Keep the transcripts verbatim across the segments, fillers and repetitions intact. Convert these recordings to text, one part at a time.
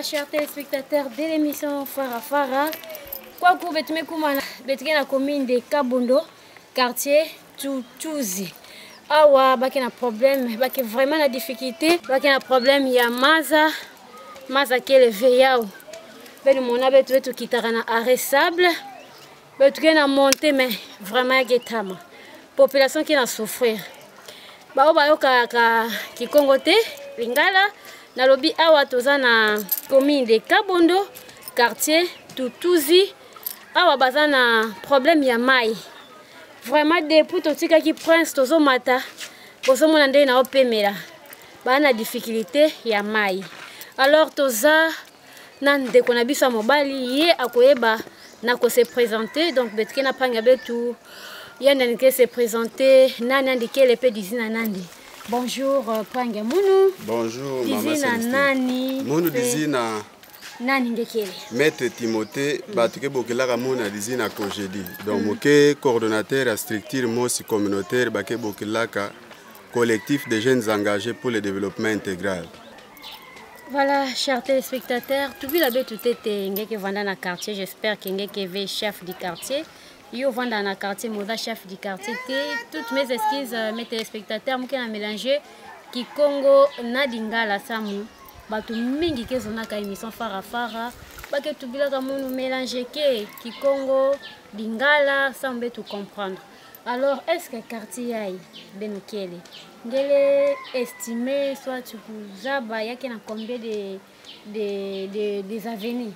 chers téléspectateurs de l'émission Fara Fara. Quoi que vous me commandez, vous na commune de Kabondo, quartier Tutuzi. Awa, baki na problème, baki vraiment la difficulté, baki na problème ya maza, maza kele veyao. Ben mon abe tu tu kitara na arrêtable, ben tu na monter mais vraiment getama. Population qui na souffrir. Ba o ba yo ka ka kikongote, lingala na lobi awa toza na commune de Kabondo, quartier Tutuzi. Awa baza na problème ya mai. Vraiment depuis tout tika qui prince tozo mata poso mona ndé na opemela ba na difficulté ya mai. Alors toza nan de kona biso mobali ye akoyeba na ko se présenter donc betke na panga betu yenda nike se présenter nani ndike le pe dizina nandi. Bonjour panga munu. Bonjour dizina maman Célestine. Nani Munu dizina nani ndekele. Maître Timothée batuke bokelaka mona dizina congédie. Donc moke coordonnateur à structure mosi communautaire bake bokelaka collectif de jeunes engagés pour le développement intégral. Voilà, chers téléspectateurs, tout le monde tout était ngeke vanda na quartier, j'espère que ngeke ve chef du quartier. Yo vanda na quartier, moza chef du quartier. Toutes mes excuses mes téléspectateurs, moi qui a mélangé Kikongo na Dingala samu. Batu mingi kezona ka émission Fara Fara bake tubilaka munu mélanger ke Kikongo Dingala sans tout comprendre. Alors est-ce que quartier yai benokele ngele estimé soit tu kuzaba yake na combien de de de des avenues?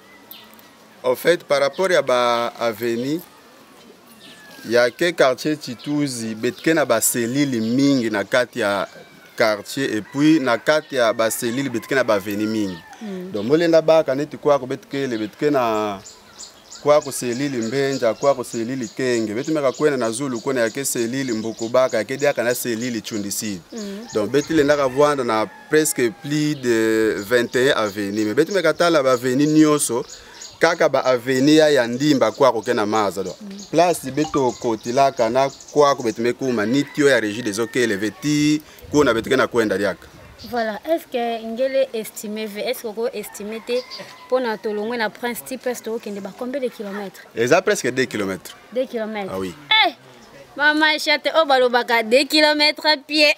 En fait par rapport à ba avenue il y a que quartier Tutuzi betke na ba selili mingi na kati ya quartier et puis na kati ya ba selili betke na ba avenue mingi. Mm. Donc molenda ba kaneti kwa ko betke le betke na kwa ko selili mbenja kwa ko selili kenge betu meka kwena na zulu kona yake selili mbokobaka yake dia kana selili chundisi. Mm. Donc betu le ndaka vwanda na presque plus de vingt et un avenues mais betu meka tala ba avenue nyoso kaka ba avenue ya ndimba kwa ko kena maza do. Mm. Place beto kotila kana kwa ko betu mekuma nitio ya régie des okele veti kuna betu kana kwenda diaka. Voilà, est-ce que ngele estimé est-ce que vous estimez pour notre longue na prince type est qui ne combien de kilomètres? Exact presque deux kilomètres. deux kilomètres. Ah oui. Eh, maman chate au balobaka deux kilomètres à pied.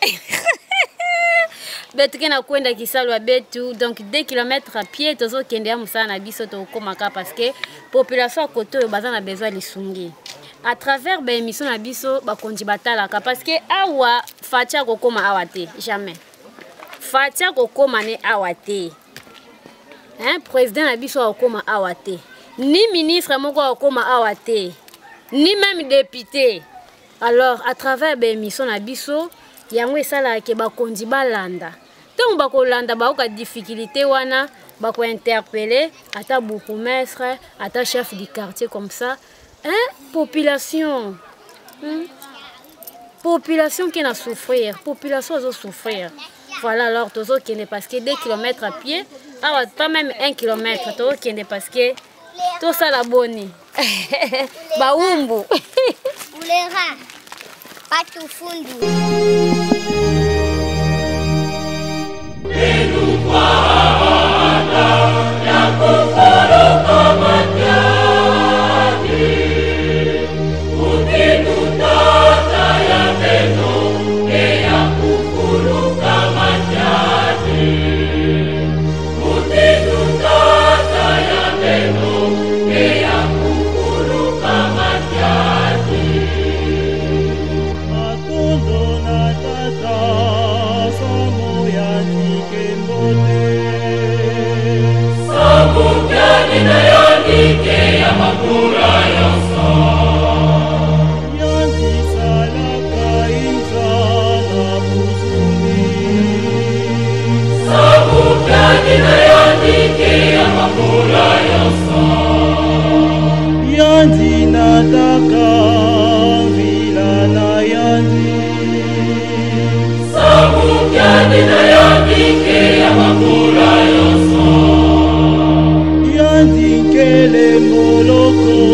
Betu kena kwenda kisalwa betu donc deux kilomètres à pied tozo kende ya musana biso to komaka parce que population koto bazana besoin lisungi. À travers ben émission na biso ba konji batalaka parce que awa fatia kokoma awate jamais. Fatia kokoma ne awate. Hein, président na biso kokoma awate. Ni ministre moko kokoma awate. Ni même député. Alors à travers ben émission na biso yango esala ke ba konji balanda. Donc ba kolanda ba ka difficulté wana ba ko interpeller ata bourgmestre, ata chef du quartier comme ça. Hein, population. Hein? Population qui n'a souffrir, population qui a souffrir. Voilà alors tozo qui n'est parce que deux kilomètres à pied, ah pas même un kilomètre, tozo qui n'est parce que tout ça la bonne. Baumbu. Ulera. Pas tout fundu. Yandi nataka vila na yandi sabu yandi na yandi ke ya makula yoso yandi kele moloko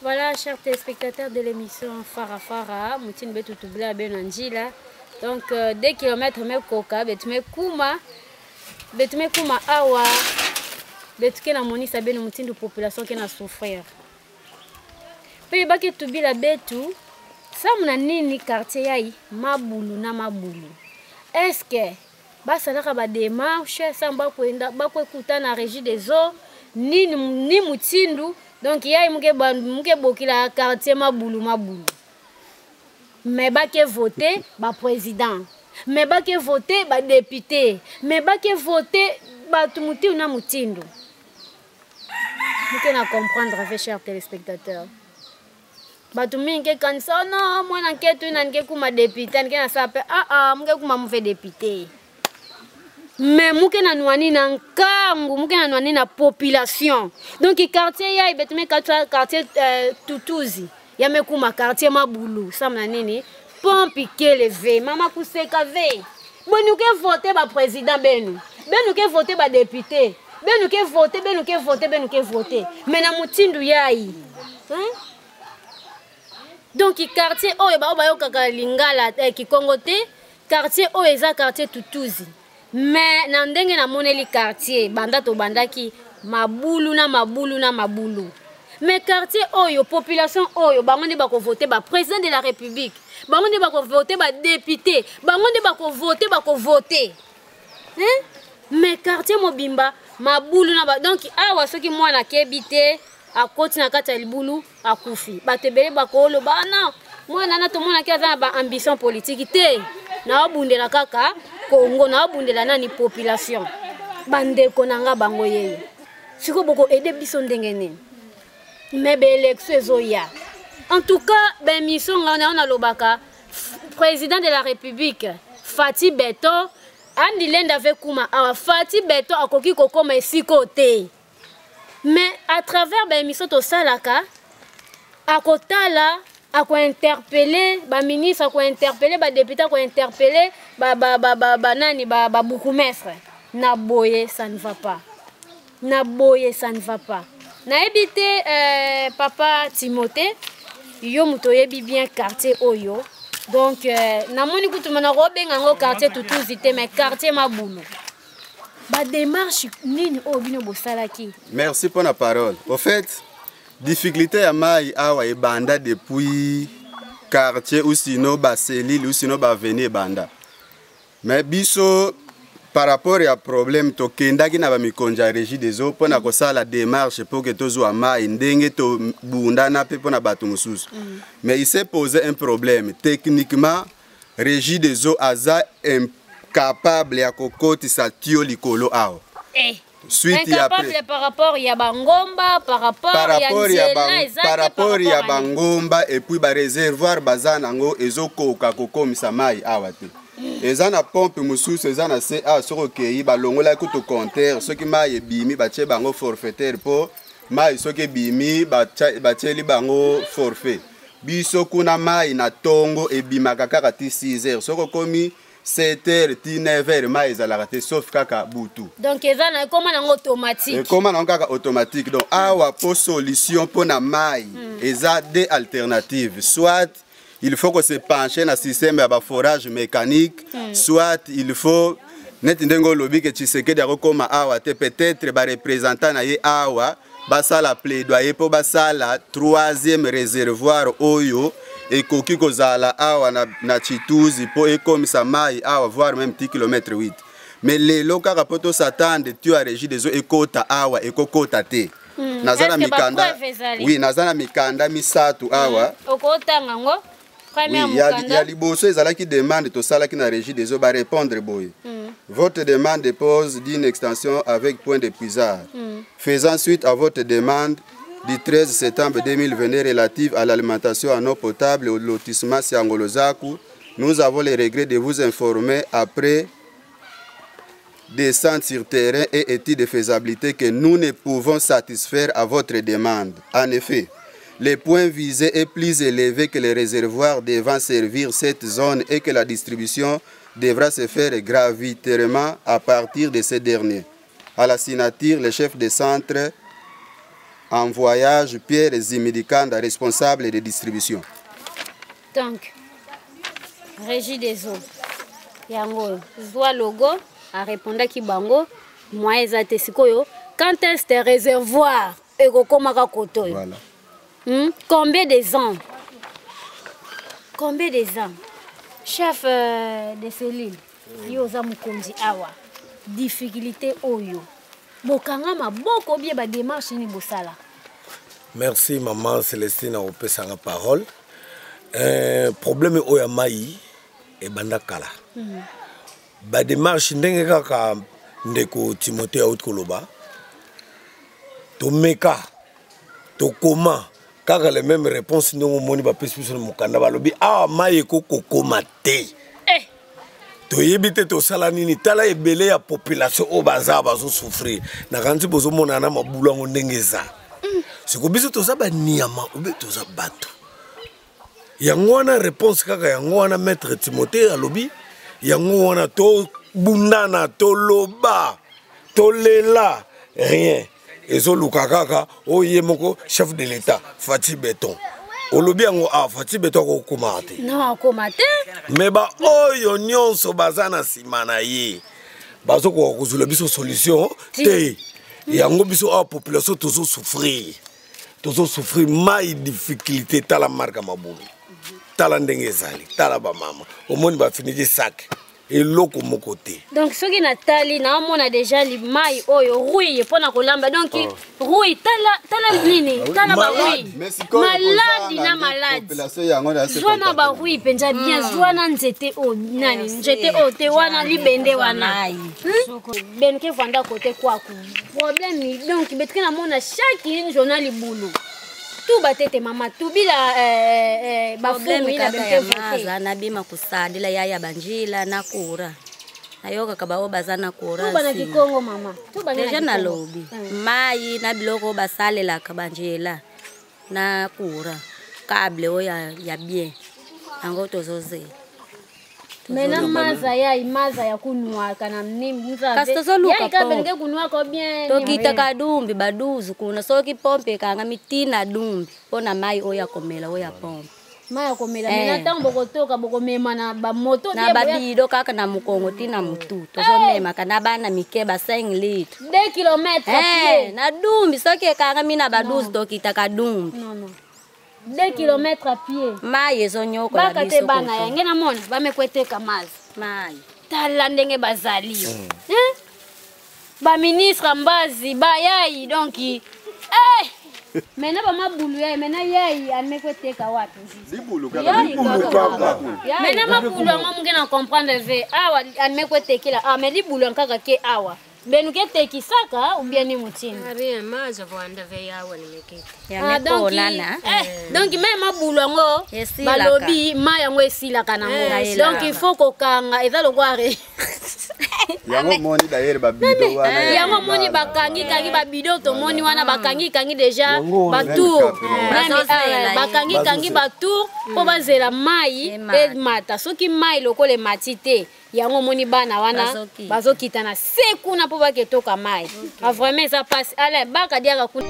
Voilà, chers téléspectateurs de l'émission Fara Fara, Moutine Betoutoubla Benanjila. Donc, euh, deux kilomètres, me koka, betume kuma, betume kuma awa, betuke na moni sabe no moutine de population qui na souffrir. Puis, baki tubi la betu, ça mona nini quartier yai, mabulu na mabulu. Est-ce que, ba salaka ba démarche, ça mba kwenda, ba kwekuta na régie des eaux, ni ni moutindu. Donc, il y a un qui a quartier Maboulou Maboulou. Mais il y a voté le président. Mais il y a voté le député. Mais il y a voté le mouti ou moutindu. Vous pouvez comprendre, chers téléspectateurs. Batumi ke kanisa non moi n'enquête une enquête comme député n'enquête ça peut ah ah m'enquête comme m'en fait député. Mais mouke na nouani na nkangu mouke na nouani na population donc quartier ya ibetime quartier euh, Tutuzi ya mekuma quartier Maboulou ça mna nini pompe kelevé mama kuseka ve bonu ke voter ba président benu benu ke voter ba député benu ke voter benu ke voter benu ke voter mais na mutindu yayi hein donc quartier oyo ba ba yo kaka lingala eh, kikongote quartier oyo eza quartier Tutuzi. Mais na ndenge na moneli quartier banda to bandaki mabulu na mabulu na mabulu. Mais quartier oyo population oyo bango ndi bako voter ba président de la République, bango ndi bako voter ba député, bango ndi bako voter bako voter. Hein? Mais quartier mobimba mabulu na ba donc awa soki mwana kebite akoti na kati ya libulu akufi. Batebele bako lo ba non. Mwana na to mwana ki aza ba ambition politique te. Na obundela kaka Congo na obundela nani population bandeko nanga bango yeye siko boko aider biso ndenge nini mais be élection ezoya en tout cas ben mission ngana na lobaka président de la République Fati Beto andi lenda avec kuma a Fati Beto akoki kokoma esiko te mais à travers ben mission to salaka akotala à quoi interpeller ba ministre à quoi interpeller ba député à quoi interpeller ba ba ba ba ba nani ba ba bourgmestre na boye ça ne va pas na boye ça ne va pas na ebité euh, papa Timothée yo mutoyebi bien quartier oyo donc euh, na moni kutu mana robenga ngo quartier Tutuzi te mais quartier Maboulou ba démarche nini o bino bosalaki. Merci pour la parole. Au fait, difficulté ya mai awa e banda depuis quartier ou sinon ba cellule ou sinon ba venir banda. Mais biso par rapport à problème to kenda ki na ba mikonja régie des eaux pona ko sala démarche pour que tozo mai ndenge to bunda na pe pona batu mususu. Mm. Mais il s'est posé un problème techniquement régie des eaux aza incapable ya kokoti sa tio likolo awa. Eh. Suite incapable par rapport ya bangomba par rapport par rapport ya bang, par rapport ya bangomba et puis ba réservoir bazana ngo ezokoka kokomisa mai awa te ezana pompe mususu ezana se a sokokei ba longola ko to compteur soki mai ebimi ba che bango forfaitaire po mai soki bimi ba ba cheli bango forfait biso kuna mai na tongo ebimaka kaka ti six heures soko komi sept heures ti neuf heures mai ezalaka te sauf kaka butu donc ezana comment en automatique et comment en kaka automatique donc awa po solution po na mai mm. eza deux alternatives soit il faut que se pencher na système ya ba forage mécanique mm. soit il faut net ndengo lobi ke Tshisekedi akoma awa te peut-être ba représentant na ye awa basala plaidoyer po basala troisième réservoir oyo et koki kozala awa na, na Chituzi po ekomisa mai awa voire même dix kilomètres huit mais lelo kaka poto s'attendre tu as régie des eaux ekota awa ekokota te mm. nazana mikanda oui nazana mikanda misatu awa mm. okota ngango première oui, mikanda ya liboso ezala ki demande to sala ki na régie des eaux ba répondre boy mm. votre demande dépose d'une extension avec point de puisard mm. faisant suite à votre demande du treize septembre deux mille vingt relative à l'alimentation en eau potable au lotissement Siangolozaku, nous avons le regret de vous informer après descente sur terrain et études de faisabilité que nous ne pouvons satisfaire à votre demande. En effet, le point visé est plus élevé que les réservoirs devant servir cette zone et que la distribution devra se faire gravitairement à partir de ces derniers. À la signature, le chef de centre en voyage Pierre Zimidikanda, responsable de distribution. Donc, Régie des eaux. Yango, Zoa logo, a répondu à Kibango, moi ezate sikoyo, quand est-ce que réservoir et kokomaka koto? Voilà. Hmm? Combien des ans? Combien des ans? Chef euh, de cellule, yo za mukonzi awa. Difficulté oyo. Bokanga maboko bien ba démarche ni bosala. Merci maman Célestine a la parole. Euh, problème oya mai e banda kala. Mm. Ba démarche ndenge kaka ndeko Timothée out koloba. To meka to koma kaka les mêmes réponses ndongo moni ba pesi sur mukanda balobi ah mai ko kokoma te. Eh to yebite to sala nini tala ebele ya population o baza bazo souffrir na kanti bozo mona na mabula ngo ndenge za. Mm. Siko biso to za ba niama ube to za bato. Yango wana réponse kaka yango wana maître Timothée alobi yango wana to bundana to loba to lela rien ezo luka kaka oye moko chef de l'état Fati Beton olobi yango ah Fati Beton ko komate non komate mais ba oyo nyonso bazana simana ye bazo ko kozula biso solution te yango biso a population tozo souffrir tozo souffrir mai difficulté tala marka mabulu tala ndenge ezali tala ba mama omoni ba finiji sac et loko moko te. Donc ce qui natali na mona déjà li mai oyo rouille pona kolamba donc rouille tala tala nini tala ba rouille malade na malade zwana ba rouille penja bien zwana nzete o nani nzete o te wana libende wana ben ke vanda côté kwa ku problème donc betki na mona chaque journal libulu tout batete mama tout bila eh ba problème ila bemke na bima kusadila yaya banjila na kura ayoka kaba obazana kura tu bana kikongo mama tu bana deja na lobi mai na biloko basalela kabanjela na kura kable o ya ya bien ango tozoze mena maza ya imaza ya kunwa kana mnimi mzabe kastozo luka ya kabenge kunwa ko bien to kita kadumbi baduzu kuna so ki pompe kanga mitina dumbi pona mai oya komela oya pompe mai komela mena tambo kotoka boko mema na ba moto na babido kaka na mukongo tina mutu tozo mema kana bana mikeba cinq litres deux kilomètres eh na dumbi so ki kanga mina baduzu to kita kadumbi non non deux kilomètres à pied. Mai ezonyoko la biso. Bakate bana ya ngena mona bamekweteka mazi. Mai. Tala ndenge bazali. Mm. Eh? Ba ministre mbazi ba yai donc eh mena ba mabulu ya mena yai amekweteka wapi? Libulu kaka libulu kaka. Mena mabulu ngo ngena comprendre ve awa amekwetekela ah mais libulu kaka ke awa. Benuke teki saka ou bien ni mutini. Ari maza vanda ve yawa ni mekete. Ah donc eh donc même mabulu ngo balobi maya ngo esila kana ngo. Donc il faut ko kanga eza lokware. Yango moni d'ailleurs ba bido wana. Yango moni bakangi kangi ba bido to moni wana bakangi kangi déjà ba tour. Bakangi kangi ba tour po bazela mai et mata. Soki mai lokole matite yango moni bana wana bazokita na seku na po baketoka mai. A vraiment ça passe. Allez baka diaka ku.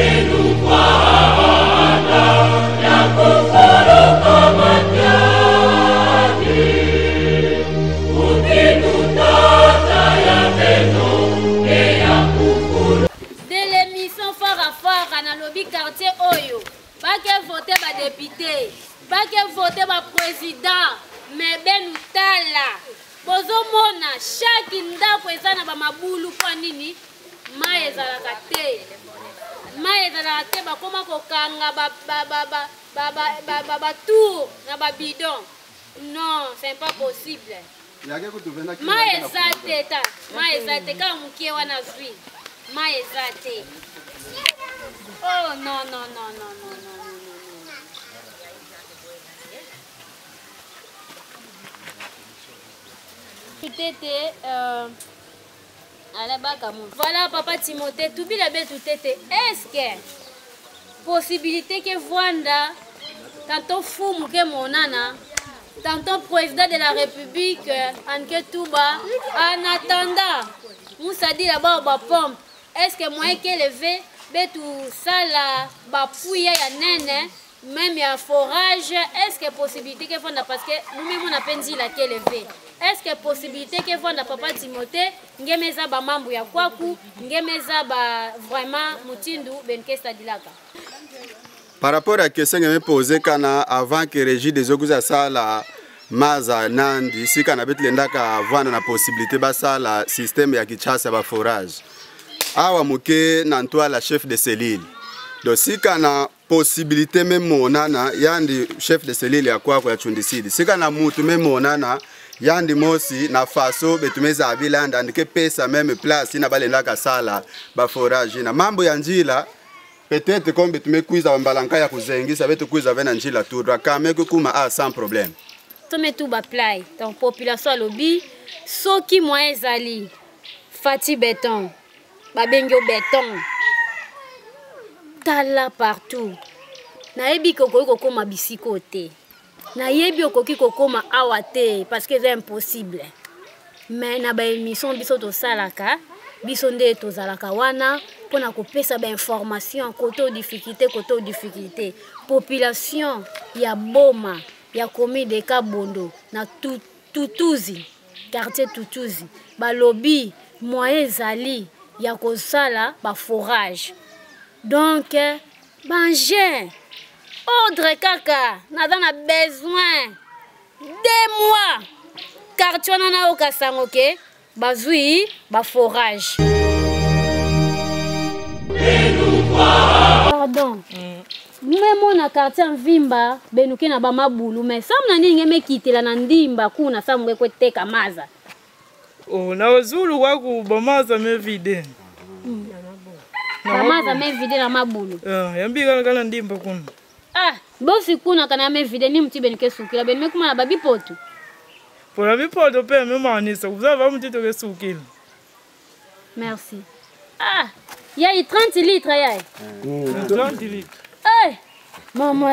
De l'émission Fara Fara na lobby quartier Oyo. Pas que voter ba député, pas que voter ba président, mais ben tala. Bozo mona chaque ndako ezana ba mabulu kwa nini? Mai ezalaka te. Mai ezalaka te ba koma ko kanga ba ba ba ba ba ba ba ba tour na ba bidon. Non, c'est pas possible. Mai ezate ta, mai ezate ka mukie wana zwi. Mai ezate. Oh non non non non non non non non. Tutete euh voilà papa Timothée, tout bien bête tout était. Est-ce que possibilité que Vanda tantôt fou que monana tantôt président de la République Anke Touba en attendant Moussa dit là-bas au pompe est-ce que moi qui levé betu sala bapuya ya nene même ya forage. Est-ce que possibilité que fonda parce que nous-mêmes on a pendi la élevé. Est-ce que possibilité que fonda papa Timothée ngemeza ba mambo ya kwaku ngemeza ba vraiment mutindu benkesta dilaka. Par rapport à la question que je me posais avant que Régie des Oguza Sala Maza Nandi, si on avait avoir la possibilité de faire le système de chasse de forage. Awa muke nantoa la chef de cellule. Donc si on a possibilité même monana, yandi chef de cellule ya kwa kwa chundisidi. Si on a mutu même monana, yandi mosi na faso betumeza abilanda ndike pesa même place ina balenda ka sala ba forage na mambo ya njila. Peut-être comme tu me cuisines en balanca ya kuzengi, ça va te cuisiner avec un gila tout droit, quand même que kuma a sans problème. Tu mets tout bas play, donc population lobby, so qui moins zali, fati béton, babengyo béton, tala partout. Na yebi koko koko ma bisikote, na yebi okoki koko ma awate parce que c'est impossible. Mais na ba émission biso to salaka, biso nde to zalaka wana. Pour na kopesa ba information koto difficulté koto difficulté population ya Boma ya commune de Kabondo na Tutuzi quartier Tutuzi ba lobby moyen zali ya kosala ba forage donc manger ordre kaka na na besoin deux mois quartier na okasango ke bazui ba forage. Pardon. Même on a quartier en Vimba, benuke na ba mabulu, mais ça mna ninge mekitela na ndimba kuna sa mwe kweteka maza. Oh, na wazulu waku bamaza me vide. Na maza me vide na mabulu. Ah, yambi kana kana ndimba kuna. Ah, bosi kuna kana me vide ni mti benuke sukila, benuke kuma na babi poto. Pour babi poto pe me manisa, vous avez mti to sukila. Merci. Ah, il y a trente litres ya. Mm. trente litres. Eh, maman.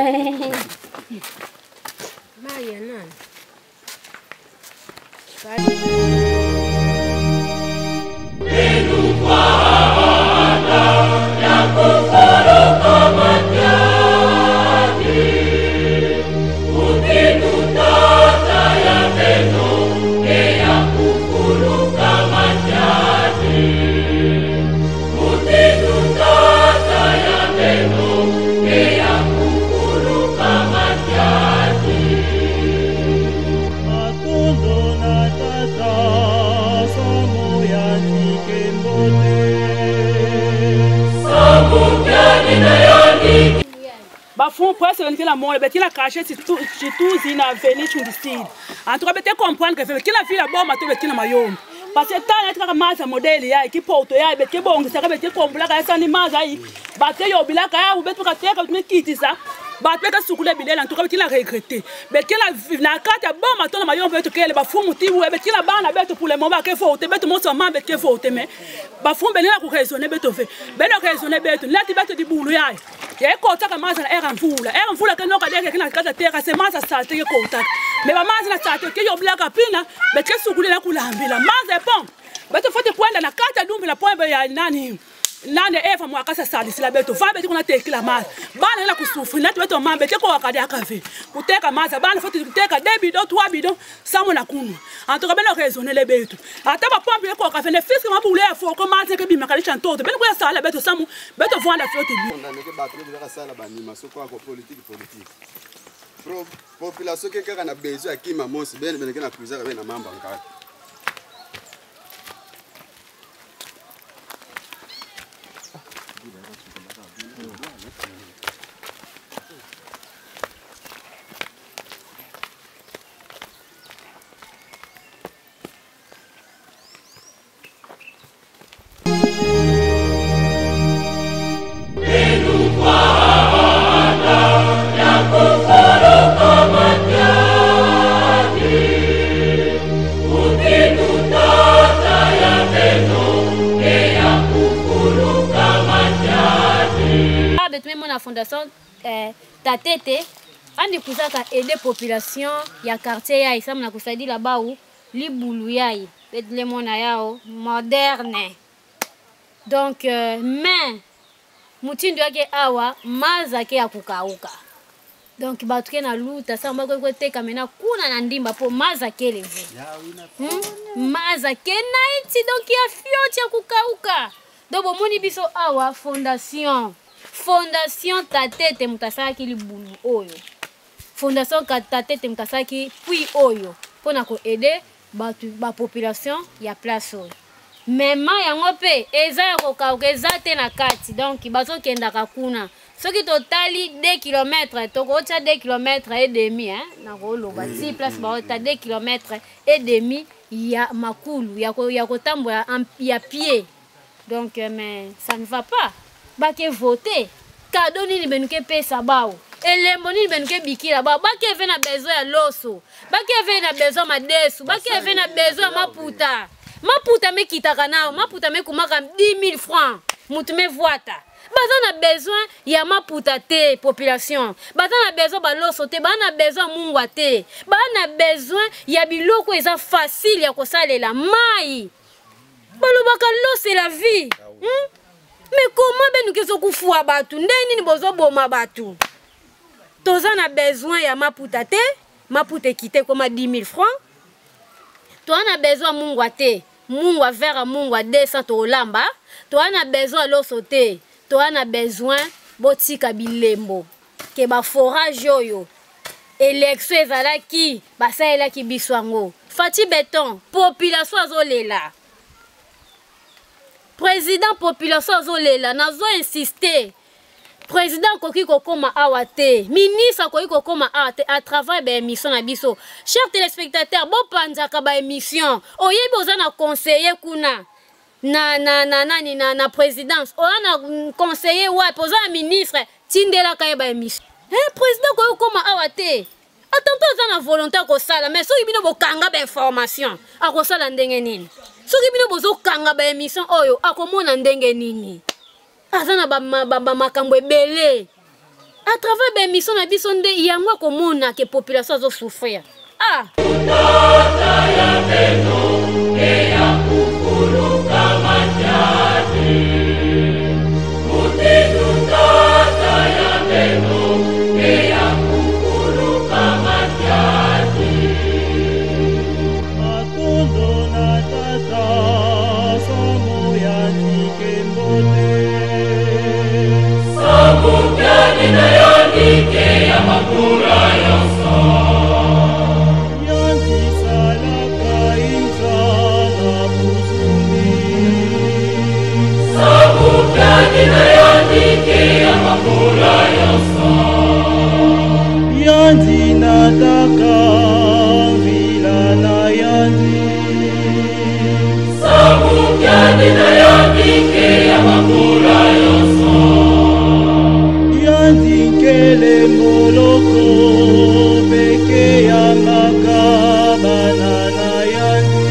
Maria nani? Bafon presque venir la mort, mais qui la caché si tout si tout il a venu sur le style. En tout cas, peut comprendre que qui la fille la bombe à tout le qui la maillot. Parce que tant être comme modèle ya qui porte ya mais qui bon ça va être comme la ça ni maza yi. Batte yo bilaka ya ou betu ka te ka me quitter ça. Batte ka sukule bidela en tout cas qui la regretter. Mais qui la na carte bombe à tout le maillot peut que le bafon muti ou mais qui la bana bête pour le moment que faut te bête mon sama bête que faut te mais bafon ben la ko raisonner bête fait. Ben la raisonner bête la ti bête di boulou ya. Ya kota kama maza era mvula era mvula ke noka deke kina kaza tera se maza sate ke kota me ba maza na sate ke yo blaka pina be ke sukuli la kulambila maza pom beto fote kwenda na kata dumbi la pombe ya nani nani eva mwaka sasa sila beto va beto kuna tekila maza bana la kusufri na beto mambe ke ko akadi akave kuteka maza bana fote kuteka debi do trois bidon samo na kunu en tout cas beno raisonner le beto ata ba pombe ko ka fene fiske ma bule fo ko maza ke bima kalisha ntoto beno ko sala beto samo beto vanda flotte bi politique politique. Population qui a besoin de qui m'a montré bien bien que na plusieurs avec na mamba encore. Fondation eh, Tatete andi kusaka aider population ya quartier ya isa mna kusaidia là-bas où li boulou yai le mona yao moderne donc euh, mais mutindo yake awa maza ke ya kukauka. Donc batu ke na luta samba ko teka mena kuna na ndimba po maza ke levu. Hmm? Maza ke na iti donc ya fioti ya kukauka. Donc bomoni biso awa fondation. Fondation Tatete mutasaki libulu oyo. Fondation Tatete mutasaki puis oyo. Pona ko aider batu ba population ya place oyo. Mema yango pe eza ya kokauka eza te na kati. Donc bazo kendaka kuna. Soki totali deux kilomètres, toko tia deux kilomètres et demi hein, na ko loba si place ba ota deux kilomètres et demi ya makulu ya ko ya kotambola ya pied. Donc mais ça ne va pas. Bake voter. Cadeau nini benuke pesa bao. Elembo nini benuke bikila bao. Bake ve na besoin ya loso. Bake ve na besoin madesu. Bake ve na besoin maputa. Maputa me kitaka nao, maputa me kumaka dix mille francs. Mutu me voata. Baza na besoin ya maputa te population. Baza na besoin ba loso te, ba na besoin mungwa te. Ba na besoin ya biloko eza facile ya kosalela mai. Balobaka l'eau c'est la vie. Hmm? Mais comment ben nous keso kufua batu? Ndeni ni bozo boma batu. Toza na besoin ya maputa te, maputa kite koma dix mille francs. Toi na besoin mungwa te, mungwa vera mungwa deux cents to lamba. Toi na besoin loso te, toi na besoin botika bilembo. Ke ba forage yoyo. Élection ezalaki, basa elaki biswango. Fati Beton, population azolela. Président population azolela, nazo insister. Président koki kokoma awate, ministre koki kokoma awate à travers ba émission na biso. Chers téléspectateurs, bo panzaka ba émission. Oyebi oza na conseiller kuna. Na na na na ni na na présidence. Oza na conseiller wa, oza na ministre, tindela ka ba émission. Eh président koki kokoma awate. Attends, oza na volonté ko sala, mais so ibino bokanga ba information. Akosala ndenge nini? Soki bino bozo kanga ba émission oyo akomona ndenge nini azana ba ba makambo ebele à travers ba émission na biso nde yango akomona ke population azo souffrir ah Yandi nataka vila na yandi Sabu yandi na yandi ke ya makula yoso Yandi kele moloko peke ya makabana na yandi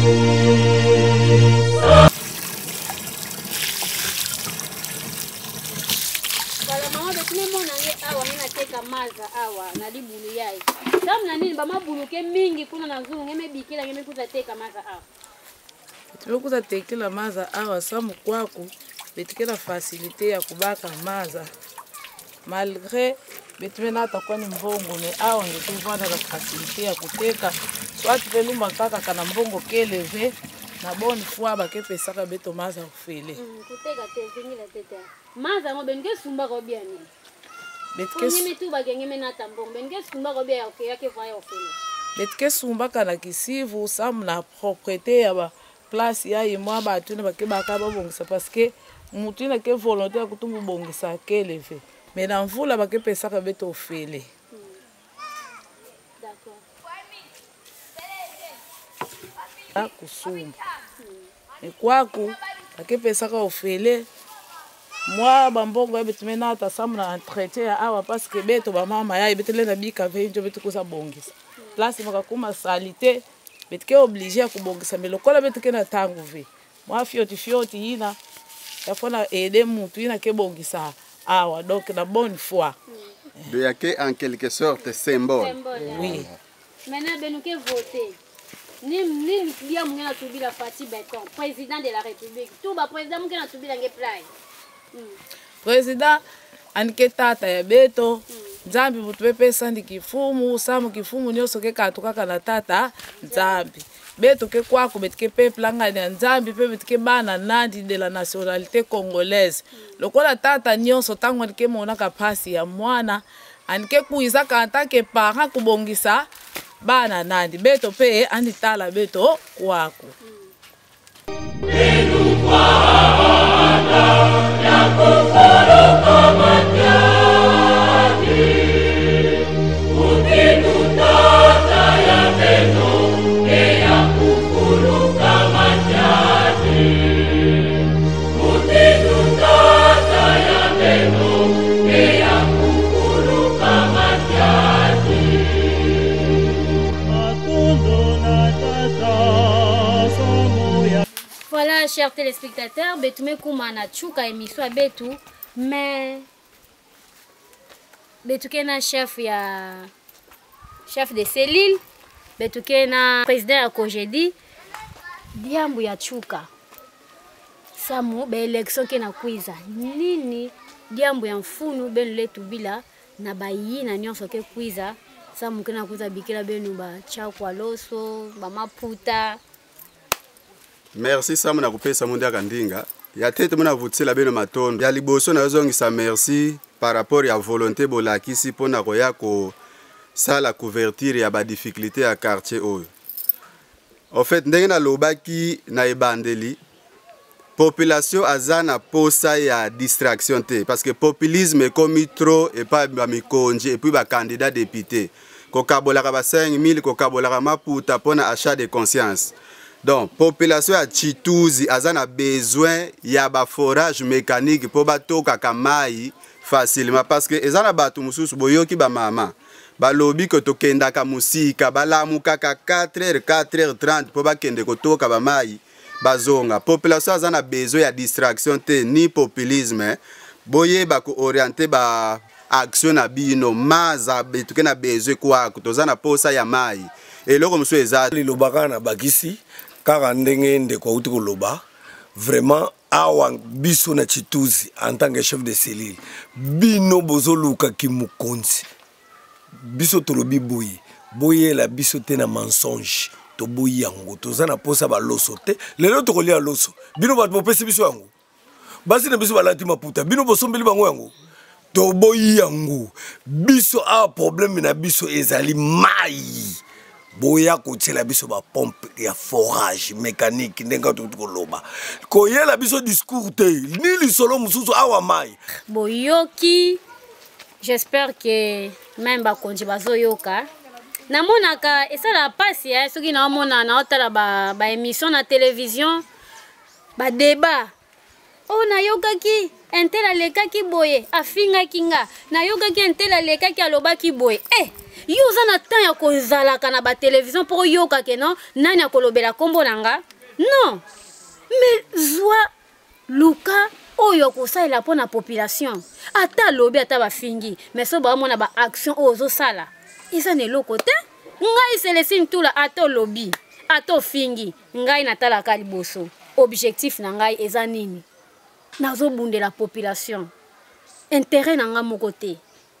Wala mama betune mona nge awa nina teka maza awa na libulu yai. Samu na nini ba mabulu ke mingi kuna na zungu ngeme bikila ngeme kuza teka maza awa. Tume kuza tekela maza awa samu kwako betikela facilité ya kubaka maza. Malgré betume na atakuwa ni mbongo me awa ngetuvana na facilité ya kuteka. Soit velumba kaka kana mbongo keleve na bonne foi ba ke pesaka beto maza ufele. Mm, kuteka te zingila tete. Maza ngo benke sumba ko bia ni. Betike ngeme tu ba ngeme na tambong benke sumba ko bia okay yake vaya ufele. Betike sumba kana kisivu sam na propriété ya ba place ya yemwa ba tuna ba ke ba ka ba bongisa parce que mutu na ke volonté ya kutumbu bongisa keleve. Mais na mvula ba ke pesaka beto ufele. D'accord. Kusumba. E kwako akepesaka ofele moi bambongo betume na ta samna entretien awa parce que beto ba mama ya betele na bika venjo betu kosa bongisa place makakuma salité betike obligé ya kubongisa melokola betike na tangu ve moi fioti fioti ina yafona aider mutu ina ke bongisa awa donc na bonne foi de yake en quelque sorte symbole, symbole oui maintenant benuke voter ni ni dia mungena tubila Fati Beton président de la République tout ba président mungena tubila nge play président andike tata ya beto nzambi mutu bepesa ndi kifumu samu kifumu nyonso ke katukaka na tata nzambi beto ke kwako betike peuple ngani ya nzambi pe betike bana nandi de la nationalité congolaise lokola tata nyonso tango andike monaka pasi ya mwana andike kuiza kanta ke parent kubongisa bana nandi beto pe anditala beto kwako Voilà, chers téléspectateurs, Betume Koumana Tchouka émission à Betou, mais Betou Kena chef ya chef de cellule, Betou Kena président ya Kojedi, Diambu ya Tchouka. Samu be élection Kena Kwiza. Nini Diambu ya mfunu ben letu bila na bayi na nyonso ke Kwiza. Samu Kena Kwiza bikila benu ba chakwa loso, ba maputa. Merci Sam na kupesa mundi akandinga. Ya tete muna vutila beno matondo. Ya liboso na yozongisa merci par rapport ya volonté bolakisi pona koya ko sala couverture ya ba difficulté ya quartier oyo. En fait ndenge na lobaki na ebandeli population azana posa ya distraction te parce que populisme est comme trop et pas ba mikonji et puis ba candidat député. Ko kabola ka ba cinq mille ko kabola ka maputa pona achat de conscience. Donc, population à Chitouzi a besoin de forage mécanique pour batoka kamai facilement parce que ezana batu mususu boyoki ba mama ba lobby ko tokenda ka musika balamuka ka quatre heures quatre heures trente pour bakende ko toka ba mai bazonga. Population a besoin de distraction te ni populisme boye ba ko orienter ba action na bino maza betuke na besoin kwa kutozana posa ya mai eloko musu ezali lobaka na bakisi kaka ndenge ndeko uti koloba vraiment awa biso na Chitouzi en tant que chef de cellule bino bozoluka ki mukonzi biso tolobi boye boye la biso te na mensonge to boye yango tozana posa ba loso te lelo to kolia loso bino ba bopesi biso yango basi na biso balati maputa bino bosombeli bango yango to boye yango biso a problème na biso ezali mai boya kotela biso ba pompe ya forage mécanique ndenga to koloba ko yela biso discours te ni li solo mususu awa mai boyoki. J'espère que même ba konji bazoyoka na monaka esala pasi ya soki na mona na otala ba ba émission na télévision ba débat o na yokaki entela lekaki boye afinga kinga na yokaki entela lekaki alobaki boye eh yoza na temps ya kozalaka na ba télévision pour yoka ke non nani akolobela kombo nanga non mais zwa luka oyo kosalela po na population ata lobi ata bafingi mais so ba mona ba action ozo sala isa ne loko te ngai Célestine Tula ata lobi ata fingi ngai natala ka liboso objectif na ngai eza nini nazo bunde la population intérêt nanga moko te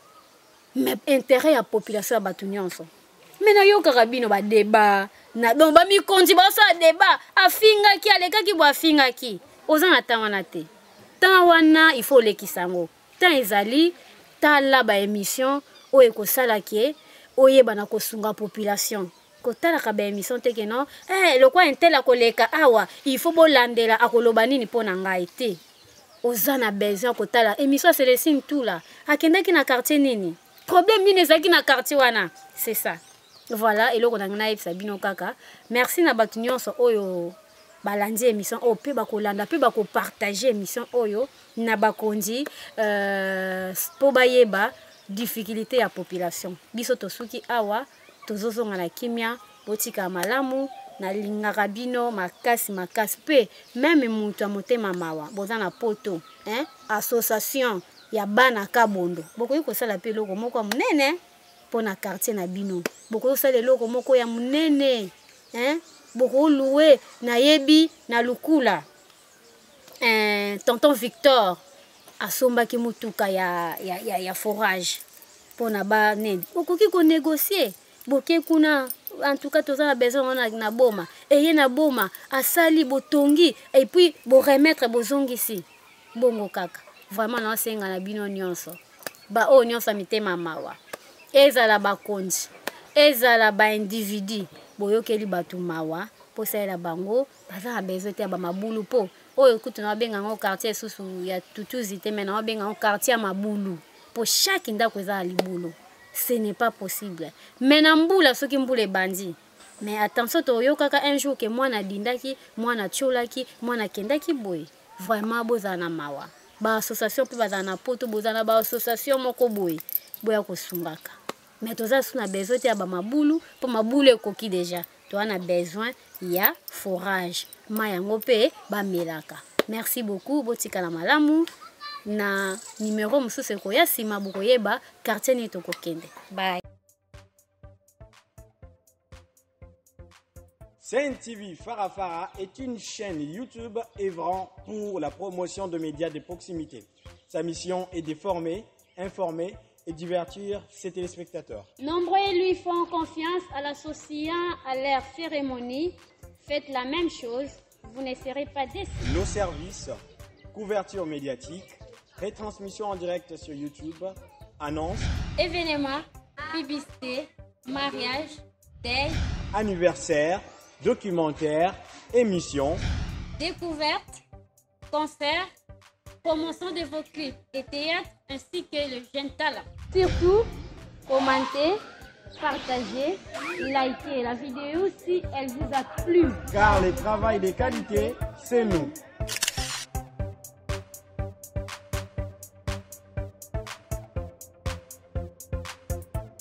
mais intérêt ya population ya batu nyonso mais na yo karabino ba débat na donc ba mi konji ba sa débat afinga ki alekaki bo afinga ki oza na tanga te tan wana il faut lekisango tan ezali tala ba émission o ekosala ki oyeba na kosunga population kotala ka ba émission te ke non eh lokwa intela koleka awa il faut bolandela akoloba nini pona ngai te oza na besoin kotala émission Célestine Tula akendaki na quartier nini problème nini ezaki na quartier wana c'est ça voilà eloko na ngai sabino kaka merci na batu nyonso oyo balandi émission o pe bakolanda pe bako partager émission oyo na bakondi euh po bayeba difficulté ya population biso tosuki awa tozozonga na kimia botika malamu na lingaka bino makasi makasi pe même mutu a motema mawa boza na poto hein association ya bana kabondo bokoyi kosala pe loko moko munene pona quartier na bino bokoyi kosala loko moko ya munene hein boko loué na yebi na lukula euh tonton Victor asombaki mutuka ya, ya, ya, ya forage pona ba nini okoki ko négocier boke kuna en tout cas toza na besoin na, na boma eye na boma asali botongi et puis bo remettre bozongisi bongo kaka vraiment na senga na bino nyonso ba o nyonso mitema mawa ezala bakonzi ezala ba individu boyokeli batu mawa posalela bango baza na besoin te ba mabulu po oyo kutu na benga ngo quartier susu ya tutuzi te mena benga ngo quartier mabulu pour chaque ndako eza libulu. Ce n'est pas possible. Mais na mbula soki mbula bandi. Mais attention to yokaka un jour que moi na dindaki, moi na tcholaki, moi na kendaki boy. Vraiment bozana mawa. Ba association pe bazana poto bozana ba association moko boy. Boya ko sumbaka. Mais toza suna besoin te ba mabulu, po mabulu ekoki déjà. To ana besoin ya forage. Mayango pe ba melaka. Merci beaucoup botika la malamu. Na numéro mususu ko ya sima bukoyeba quartier ni to kokende. Bye. Sen T V Farafara est une chaîne YouTube œuvrant pour la promotion de médias de proximité. Sa mission est de former, informer et divertir ses téléspectateurs. Nombreux lui font confiance à l'associant à leur cérémonie. Faites la même chose, vous ne serez pas déçus. Nos services, couverture médiatique, retransmission en direct sur YouTube, annonces, événements, publicité, mariage, deuil, anniversaire, documentaires, émissions, découvertes, concerts, promotion de vos clips et théâtres ainsi que le jeune talent. Surtout, commentez, partagez, likez la vidéo si elle vous a plu. Car le travail de qualité, c'est nous.